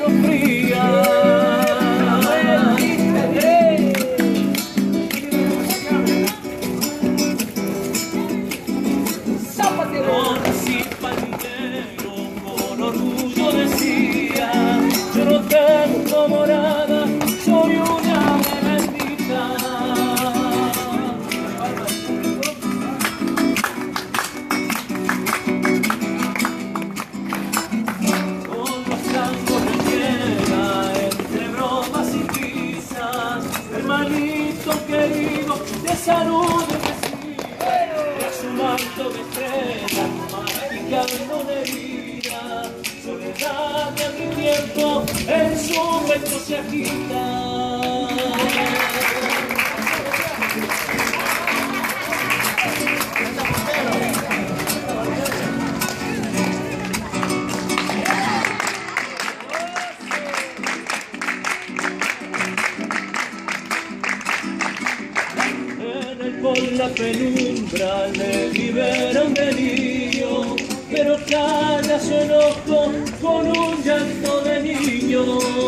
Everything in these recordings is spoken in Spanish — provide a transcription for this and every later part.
fría. Conocí pandero, con orgullo decía, yo no tengo morada, soy una bendita. Con los tangos de tierra, entre bromas y risas, hermanito querido, de salud de su manto de estrella, masticando una herida, soledad de mi tiempo en su pecho se agita. Por la penumbra le libera un delirio, pero calla su enojo con un llanto de niño.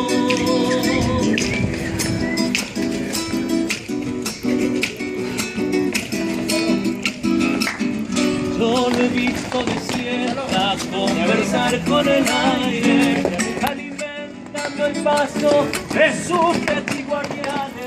Yo lo he visto desierta conversar con el aire, alimentando el paso de sus guardianes.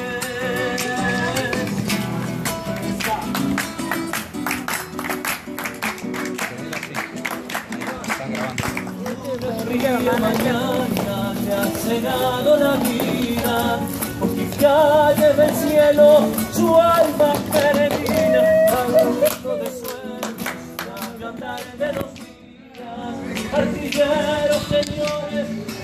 La mañana le ha cenado la vida, porque cae del cielo su alma peregrina, al resto de sueños, al andar de los días, artilleros señores.